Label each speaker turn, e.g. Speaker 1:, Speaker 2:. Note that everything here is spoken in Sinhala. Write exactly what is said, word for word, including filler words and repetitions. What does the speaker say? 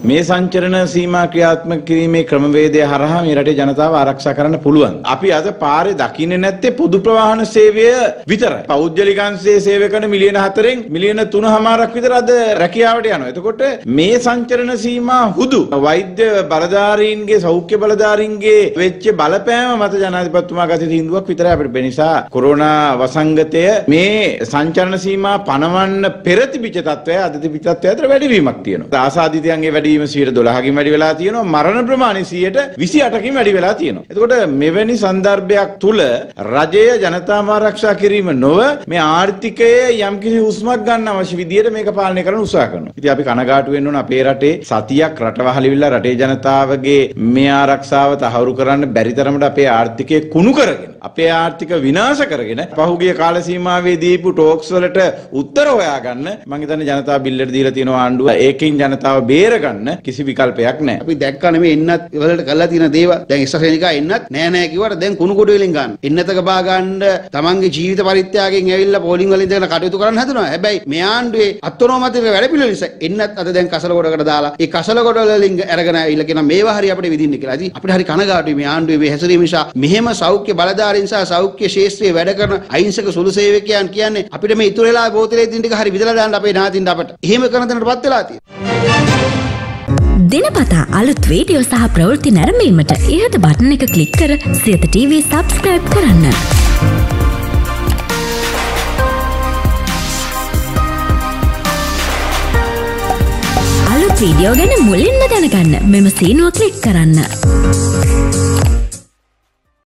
Speaker 1: මේ සංචරණ සීමා ක්‍රියාත්මක කිරීමේ ක්‍රමවේදය හරහා මේ රටේ ජනතාව ආරක්ෂා කරන්න පුළුවන්. අපි අද පාරේ දකින්නේ නැත්තේ පොදු ප්‍රවාහන සේවය විතරයි. පෞද්ගලික අංශයේ සේවය කරන මිලියන හතරෙන් මිලියන තුනමාරක් විතර අද රැකියාවට යනවා. එතකොට මේ සංචරණ සීමා හුදු වෛද්‍ය බලධාරීන්ගේ සෞඛ්‍ය බලධාරීන්ගේ වෙච්ච බලපෑම මත ජනාධිපතිතුමා ගත තීන්දුවක් විතරයි අපිට වෙන නිසා කොරෝනා වසංගතය මේ සංචරණ සීමා පනවන්න පෙර තිබිච්ච තත්ත්වය අද තිබිච්ච තත්ත්වය අතර වැඩිවීමක් තියෙනවා. ආසාදිතයන්ගේ වැඩිවීම සියයට දොළහකින් වැඩි වෙලා තියෙනවා. මරණ ප්‍රමාණය සියයට විසි අටකින් වැඩි වෙලා තියෙනවා. එතකොට මෙවැනි සන්දර්භයක් තුල රජය ජනතාව ආරක්ෂා කිරීම නොව මේ ආර්ථිකයේ යම්කිසි හුස්මක් ගන්න අවශ්‍ය විදියට මේක පාලනය කරන්න උත්සාහ කරනවා. ඉතින් අපි කනගාටු වෙන්න ඕන අපේ රටේ සතියක් රටවහලවිල්ලා රටේ ජනතාවගේ මේ ආරක්ෂාව තහවුරු කරන්න බැරි තරමට අපේ ආර්ථිකය කුණු කරගෙන අපේ ආර්ථික විනාශ කරගෙන පහුගිය කාල සීමාවේ දීපු ටෝක්ස් වලට උත්තර හොයාගන්න මම හිතන්නේ ජනතාව බිල්ලට දීලා තියෙනවා ආණ්ඩුව. ඒකෙන් ජනතාව බේරගන්න කිසි විකල්පයක් නැහැ.
Speaker 2: අපි දැක්කා නෙමෙයි එන්නත් වලට කරලා තියෙන දේවල්. දැන් ඉස්සසේනිකා එන්නත් නෑ නෑ කිව්වට දැන් කුණු කොට වලින් ගන්න. එන්නතක බා ගන්න තමන්ගේ ජීවිත පරිත්‍යාගයෙන් ඇවිල්ලා පෝලිං වලින් දෙන කටයුතු කරන්න හදනවා. හැබැයි මේ ආණ්ඩුවේ අත්නොමතික වැඩ පිළිවෙල නිසා එන්නත් අද දැන් කසල කොටකට දාලා ඒ කසල කොට වලින් අරගෙන ඇවිල්ලා කියන මේවා හරි අපිට විදින්න කියලා. ඉතින් අපිට හරි කනගාටුයි මේ ආණ්ඩුවේ මේ හැසිරීම නිසා. මෙහෙම සෞඛ්‍ය බලධාරීන් සහ සෞඛ්‍ය ශාස්ත්‍රයේ වැඩ කරන අහිංසක සුළු සේවකයන් කියන්නේ අපිට මේ ඉතුරු වෙලා බෝතලේ දින් ටික හරි විදලා දාන්න අපේ නාතින්ට අපට. එහෙම කරන තැනටපත් වෙලා තියෙනවා.
Speaker 3: දිනපතා අලුත් වීඩියෝ සහ ප්‍රවෘත්ති නැරඹීමට ඉහත බටන් එක ක්ලික් කර සියත ටීවී සබ්ස්ක්‍රයිබ් කරන්න. අලුත් වීඩියෝ ගැන මුලින්ම දැනගන්න මෙම සීනුව ක්ලික් කරන්න.